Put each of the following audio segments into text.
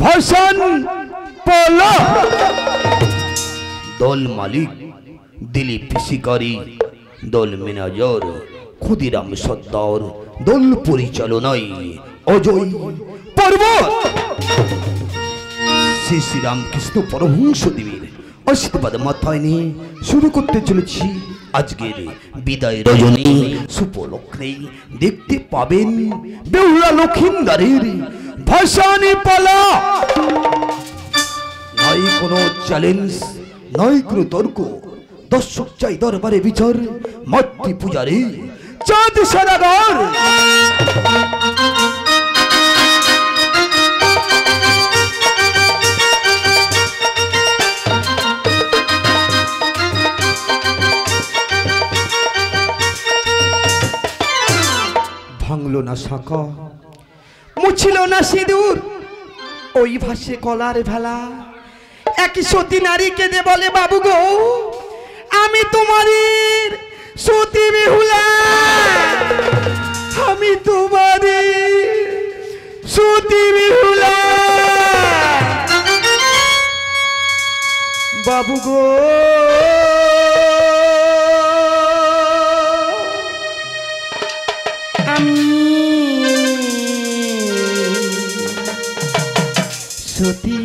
ভাষণ পলা দল মালিক দিলীপ শিকারী, দল ম্যানেজার ক্ষুদিরাম সর্দার, দল পরিচালনায় অজয় পর্বত। শ্রী শ্রী রামকৃষ্ণ পরমহংস দেবের আশীর্বাদ মাথায় নিয়ে শুরু করতে চলেছি আজকের বিদায় রজনী সুপলক্ষে। দেখতে পাবেন বেহুলা লক্ষিন্দারের ভাষানি পালা। নাই কোনো চ্যালেঞ্জ, নাই কোনো তর্ক, দর্শক চাই দরবারে বিচার, মাতৃ পূজারে চাঁদ সারাগার। ভাঙলো না শাখা, মুছিল না সিঁদুর, ওই ভাসে কলার ভেলা। এক সতী নারীকে দে বলে বাবু গো আমি তোমারই সতী বেহুলা, আমি তোমারই সতী বেহুলা। বাবু গো আমি সতী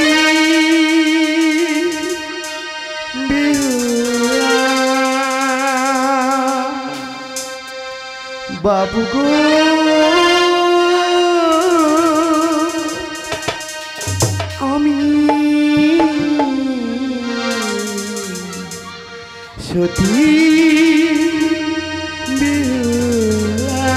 বেহুলা। বাবু গো আমি সতী বেহুলা।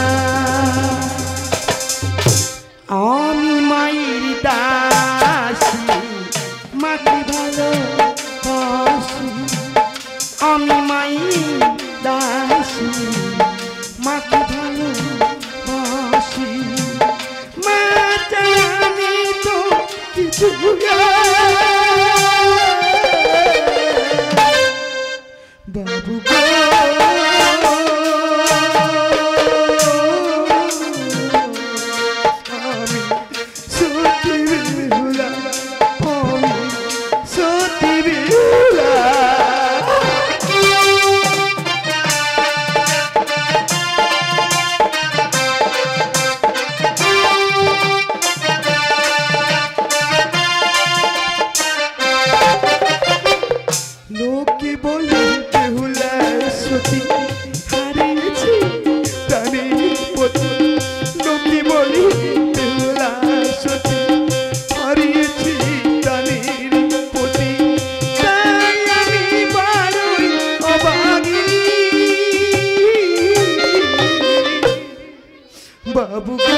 আমি মায়ের দাসী মাকে ভালোবাসি, আমি মায়ের দাসী মাকে ভালোবাসি। মা চাই আমি তো কিছু বাবু গো আমি সতী বেহুলা, আমি সতী বেহুলা। লোকে বলে বেহুলা সতী হারিয়েছি প্রাণের পতি, লোকে বলে বেহুলা সতী হারিয়েছি প্রাণের পতি। তাই আমি বড়ই অভাগিনী বাবু গো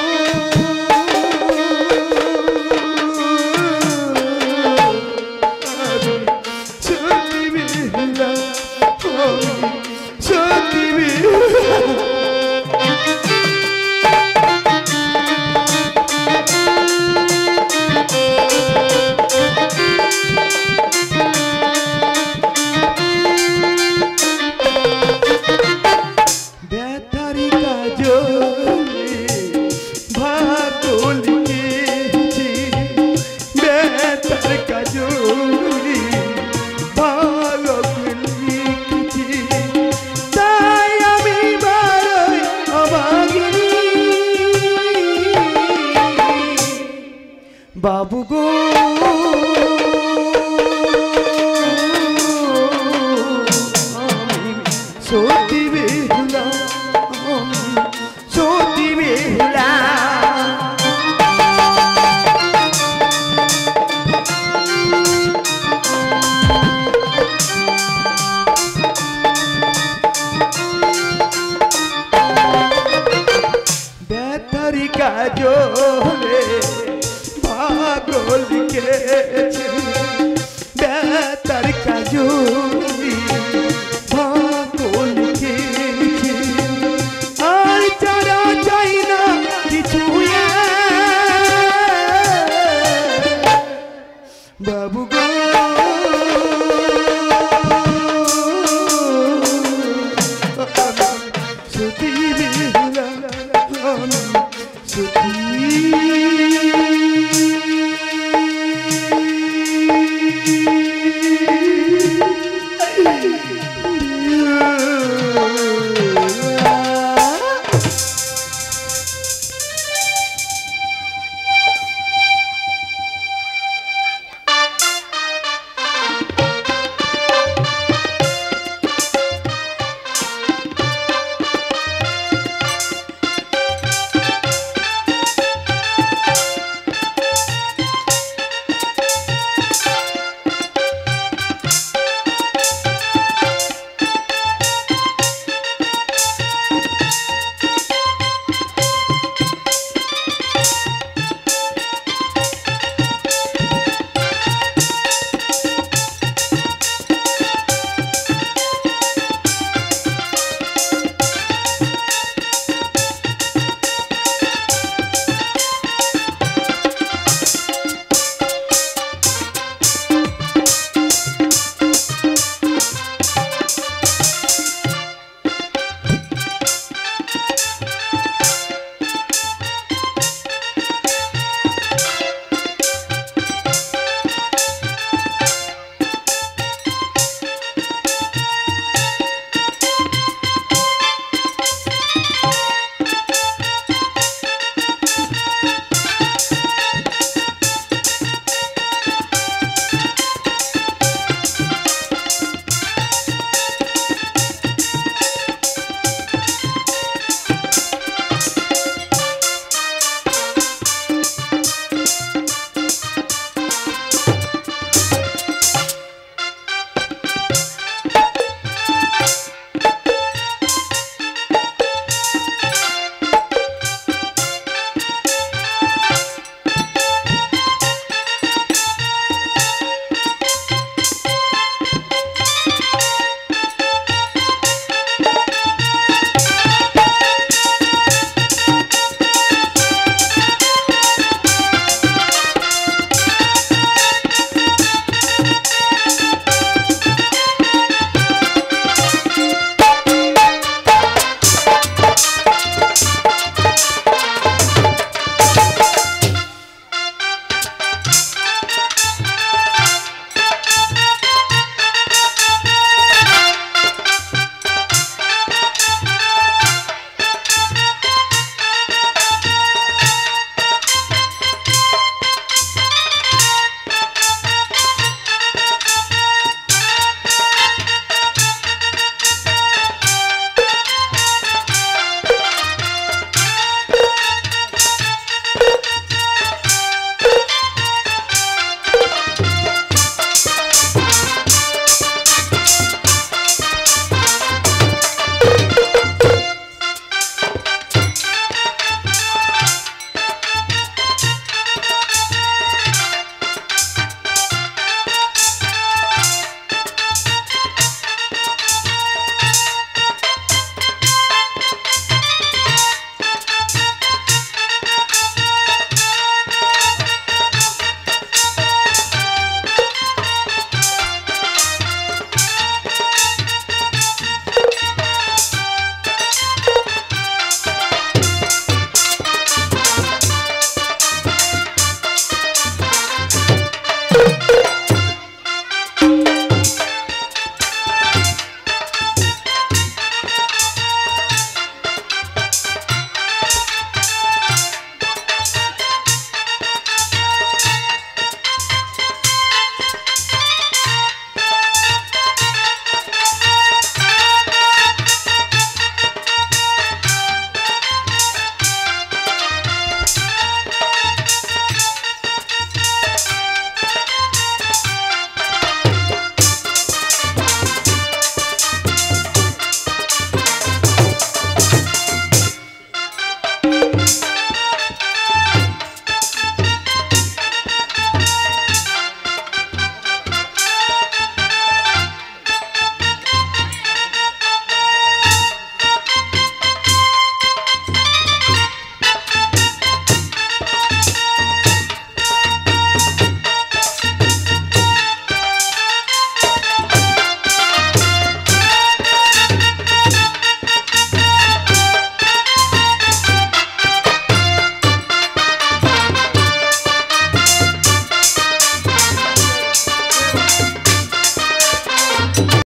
সতী বেহুলা, সতী বেহুলা। বেতারি কাজলে ভাগ্য লিখেছি, বেতার কাজলে ভাগ্য লিখেছি। তাই আমি বড়ই অভাগিনী বাবু গো আমি সতী বেহুলা, আমি সতী বেহুলা। বেতারি কাজলে ভাগ্য লিখেছি, বেতার কাজলে ভাগ্য লিখেছি। আর যারা চাই না কিছু বাবু